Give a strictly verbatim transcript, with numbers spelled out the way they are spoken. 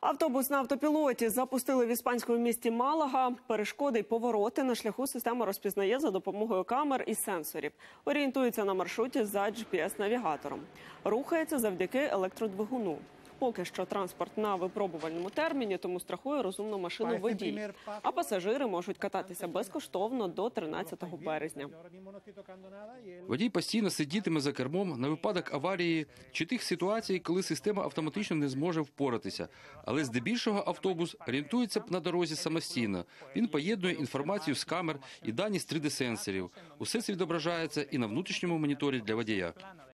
Автобус на автопілоті запустили в іспанському місті Малага. Перешкоди й повороти на шляху система розпізнає за допомогою камер і сенсорів. Орієнтується на маршруті за джі пі ес-навігатором. Рухається завдяки електродвигуну. Поки що транспорт на випробувальному терміні, тому страхує розумну машину водій. А пасажири можуть кататися безкоштовно до тринадцятого березня. Водій постійно сидітиме за кермом на випадок аварії чи тих ситуацій, коли система автоматично не зможе впоратися. Але здебільшого автобус орієнтується на дорозі самостійно. Він поєднує інформацію з камер і дані з три де сенсорів. Усе це відображається і на внутрішньому моніторі для водія.